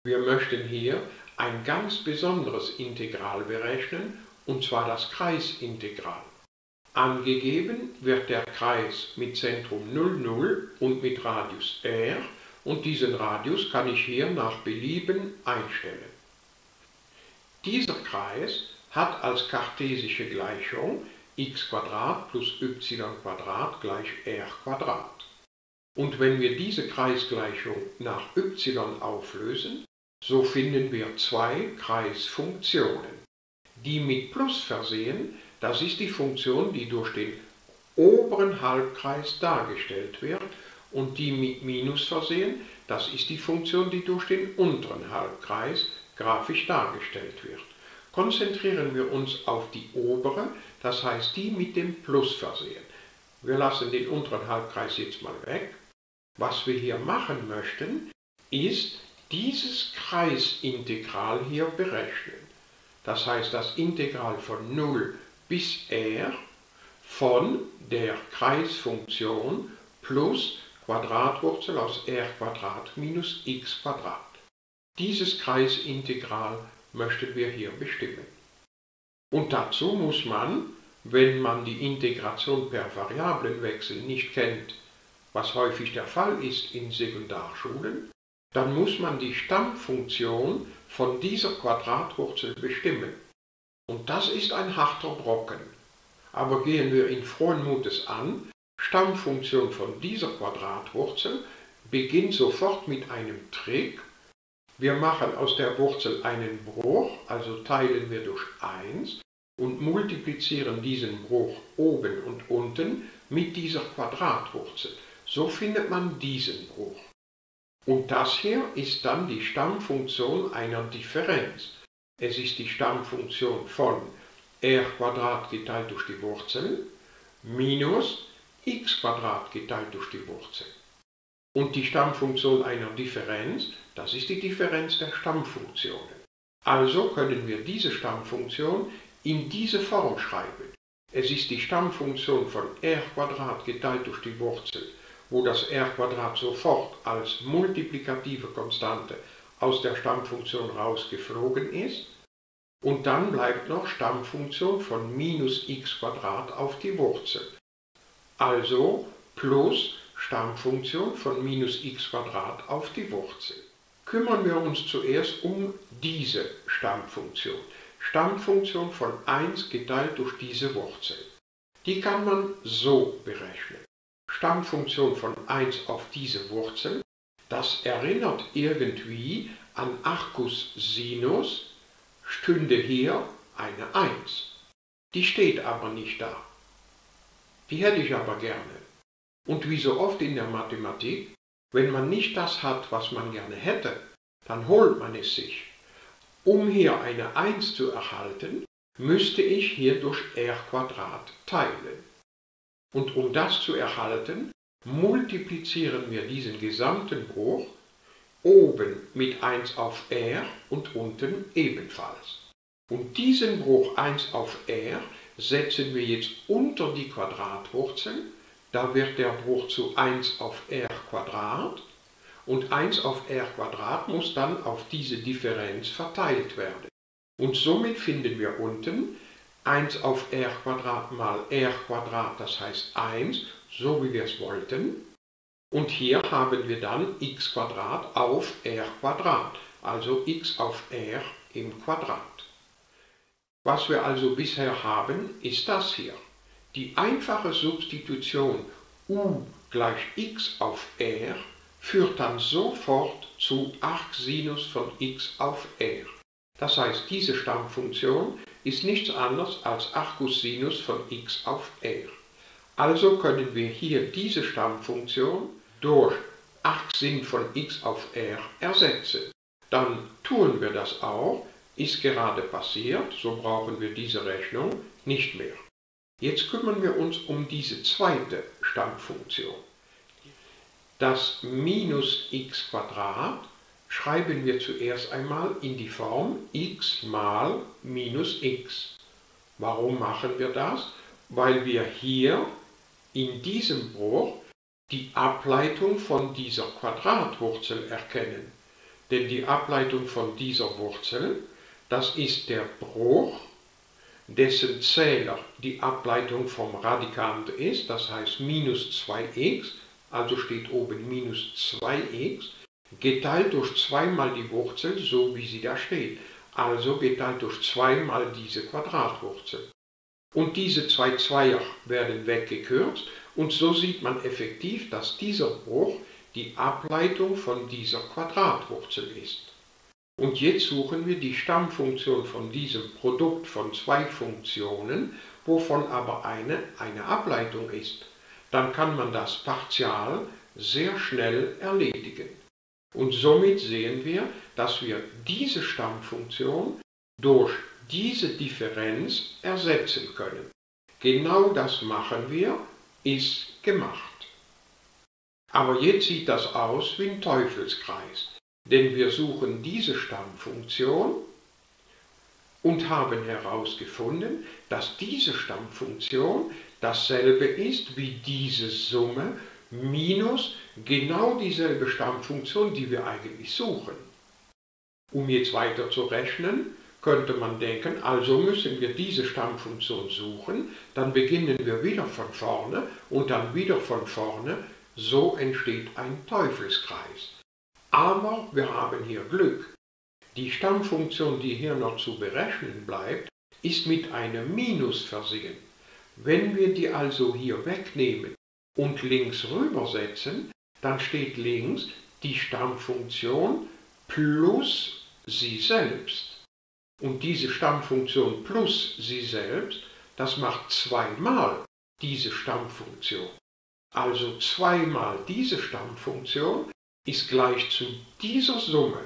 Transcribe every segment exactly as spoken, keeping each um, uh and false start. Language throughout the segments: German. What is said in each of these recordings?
Wir möchten hier ein ganz besonderes Integral berechnen, und zwar das Kreisintegral. Angegeben wird der Kreis mit Zentrum null, null und mit Radius r, und diesen Radius kann ich hier nach Belieben einstellen. Dieser Kreis hat als kartesische Gleichung x plus y gleich r². Und wenn wir diese Kreisgleichung nach y auflösen, so finden wir zwei Kreisfunktionen. Die mit Plus versehen, das ist die Funktion, die durch den oberen Halbkreis dargestellt wird, und die mit Minus versehen, das ist die Funktion, die durch den unteren Halbkreis grafisch dargestellt wird. Konzentrieren wir uns auf die obere, das heißt die mit dem Plus versehen. Wir lassen den unteren Halbkreis jetzt mal weg. Was wir hier machen möchten, ist dieses Kreisintegral hier berechnen. Das heißt das Integral von null bis r von der Kreisfunktion plus Quadratwurzel aus r² minus x². Dieses Kreisintegral möchten wir hier bestimmen. Und dazu muss man, wenn man die Integration per Variablenwechsel nicht kennt, was häufig der Fall ist in Sekundarschulen, dann muss man die Stammfunktion von dieser Quadratwurzel bestimmen. Und das ist ein harter Brocken. Aber gehen wir ihn frohen Mutes an, Stammfunktion von dieser Quadratwurzel beginnt sofort mit einem Trick. Wir machen aus der Wurzel einen Bruch, also teilen wir durch eins und multiplizieren diesen Bruch oben und unten mit dieser Quadratwurzel. So findet man diesen Bruch. Und das hier ist dann die Stammfunktion einer Differenz. Es ist die Stammfunktion von r² geteilt durch die Wurzel minus x² geteilt durch die Wurzel. Und die Stammfunktion einer Differenz, das ist die Differenz der Stammfunktionen. Also können wir diese Stammfunktion in diese Form schreiben. Es ist die Stammfunktion von r² geteilt durch die Wurzel, wo das r² sofort als multiplikative Konstante aus der Stammfunktion rausgeflogen ist. Und dann bleibt noch Stammfunktion von minus x² auf die Wurzel. Also plus Stammfunktion von minus x² auf die Wurzel. Kümmern wir uns zuerst um diese Stammfunktion. Stammfunktion von eins geteilt durch diese Wurzel. Die kann man so berechnen. Stammfunktion von eins auf diese Wurzel, das erinnert irgendwie an Arcus Sinus, stünde hier eine eins. Die steht aber nicht da. Die hätte ich aber gerne. Und wie so oft in der Mathematik, wenn man nicht das hat, was man gerne hätte, dann holt man es sich. Um hier eine eins zu erhalten, müsste ich hier durch r² teilen. Und um das zu erhalten, multiplizieren wir diesen gesamten Bruch oben mit eins auf r und unten ebenfalls. Und diesen Bruch eins auf r setzen wir jetzt unter die Quadratwurzel. Da wird der Bruch zu eins auf r². Und eins auf r² muss dann auf diese Differenz verteilt werden. Und somit finden wir unten eins auf r² mal r², das heißt eins, so wie wir es wollten. Und hier haben wir dann x² auf r², also x auf r im Quadrat. Was wir also bisher haben, ist das hier. Die einfache Substitution u gleich x auf r führt dann sofort zu Arcsinus von x auf r. Das heißt, diese Stammfunktion ist nichts anderes als Arcus-Sinus von x auf r. Also können wir hier diese Stammfunktion durch Arcsin von x auf r ersetzen. Dann tun wir das auch, ist gerade passiert, so brauchen wir diese Rechnung nicht mehr. Jetzt kümmern wir uns um diese zweite Stammfunktion. Das minus x² schreiben wir zuerst einmal in die Form x mal minus x. Warum machen wir das? Weil wir hier in diesem Bruch die Ableitung von dieser Quadratwurzel erkennen. denn die Ableitung von dieser Wurzel, das ist der Bruch, dessen Zähler die Ableitung vom Radikand ist, das heißt minus zwei x, also steht oben minus zwei x, geteilt durch zwei mal die Wurzel, so wie sie da steht, also geteilt durch zwei mal diese Quadratwurzel. Und diese zwei Zweier werden weggekürzt und so sieht man effektiv, dass dieser Bruch die Ableitung von dieser Quadratwurzel ist. Und jetzt suchen wir die Stammfunktion von diesem Produkt von zwei Funktionen, wovon aber eine eine Ableitung ist. Dann kann man das Partial sehr schnell erledigen. Und somit sehen wir, dass wir diese Stammfunktion durch diese Differenz ersetzen können. Genau das machen wir, ist gemacht. Aber jetzt sieht das aus wie ein Teufelskreis, denn wir suchen diese Stammfunktion und haben herausgefunden, dass diese Stammfunktion dasselbe ist wie diese Summe minus genau dieselbe Stammfunktion, die wir eigentlich suchen. Um jetzt weiter zu rechnen, könnte man denken, also müssen wir diese Stammfunktion suchen, dann beginnen wir wieder von vorne und dann wieder von vorne, so entsteht ein Teufelskreis. Aber wir haben hier Glück. Die Stammfunktion, die hier noch zu berechnen bleibt, ist mit einem Minus versehen. Wenn wir die also hier wegnehmen und links rübersetzen, dann steht links die Stammfunktion plus sie selbst. Und diese Stammfunktion plus sie selbst, das macht zweimal diese Stammfunktion. Also zweimal diese Stammfunktion ist gleich zu dieser Summe.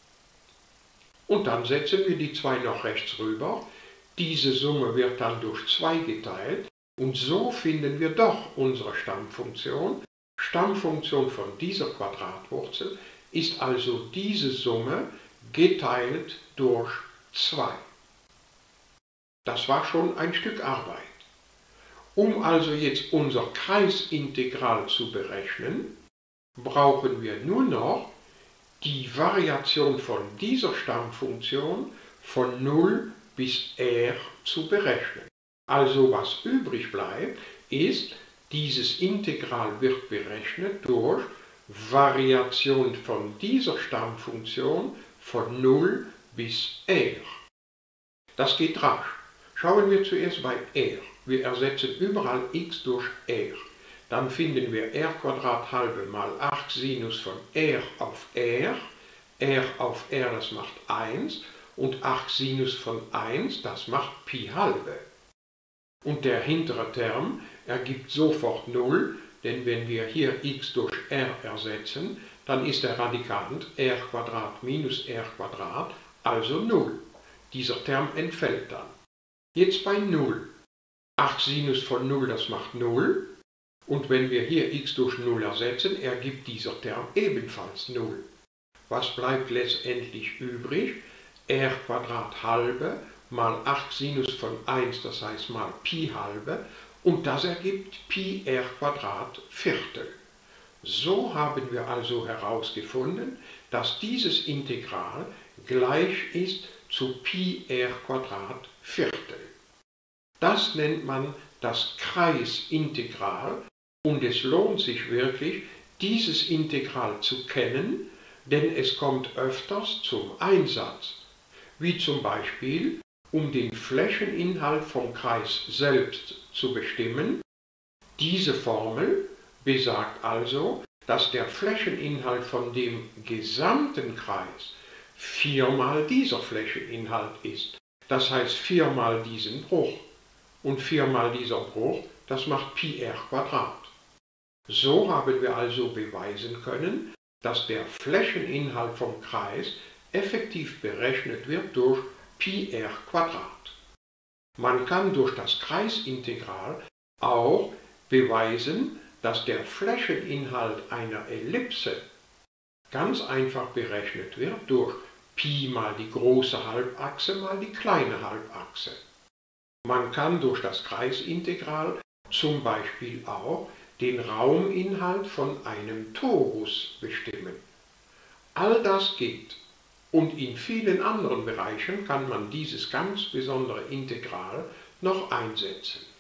Und dann setzen wir die zwei noch rechts rüber. Diese Summe wird dann durch zwei geteilt und so finden wir doch unsere Stammfunktion. Stammfunktion von dieser Quadratwurzel ist also diese Summe geteilt durch zwei. Das war schon ein Stück Arbeit. Um also jetzt unser Kreisintegral zu berechnen, brauchen wir nur noch die Variation von dieser Stammfunktion von null bis r zu berechnen. Also was übrig bleibt, ist, dieses Integral wird berechnet durch Variation von dieser Stammfunktion von null bis r. Das geht rasch. Schauen wir zuerst bei r. Wir ersetzen überall x durch r. Dann finden wir r halbe mal acht Sinus von r auf r. R auf r, das macht eins. Und acht Sinus von eins, das macht Pi halbe. Und der hintere Term ergibt sofort null, denn wenn wir hier x durch r ersetzen, dann ist der Radikand r minus r, also null. Dieser Term entfällt dann. Jetzt bei null. acht Sinus von null, das macht null. Und wenn wir hier x durch null ersetzen, ergibt dieser Term ebenfalls null. Was bleibt letztendlich übrig? R halbe mal acht Sinus von eins, das heißt mal Pi halbe. Und das ergibt Pi r Viertel. So haben wir also herausgefunden, dass dieses Integral gleich ist zu Pi r Viertel. Das nennt man das Kreisintegral und es lohnt sich wirklich, dieses Integral zu kennen, denn es kommt öfters zum Einsatz, wie zum Beispiel, um den Flächeninhalt vom Kreis selbst zu bestimmen. Diese Formel besagt also, dass der Flächeninhalt von dem gesamten Kreis viermal dieser Flächeninhalt ist. Das heißt viermal diesen Bruch. Und viermal dieser Bruch, das macht Pi r Quadrat. So haben wir also beweisen können, dass der Flächeninhalt vom Kreis effektiv berechnet wird durch Pi r Quadrat. Man kann durch das Kreisintegral auch beweisen, dass der Flächeninhalt einer Ellipse ganz einfach berechnet wird durch Pi mal die große Halbachse mal die kleine Halbachse. Man kann durch das Kreisintegral zum Beispiel auch den Rauminhalt von einem Torus bestimmen. all das geht. Und in vielen anderen Bereichen kann man dieses ganz besondere Integral noch einsetzen.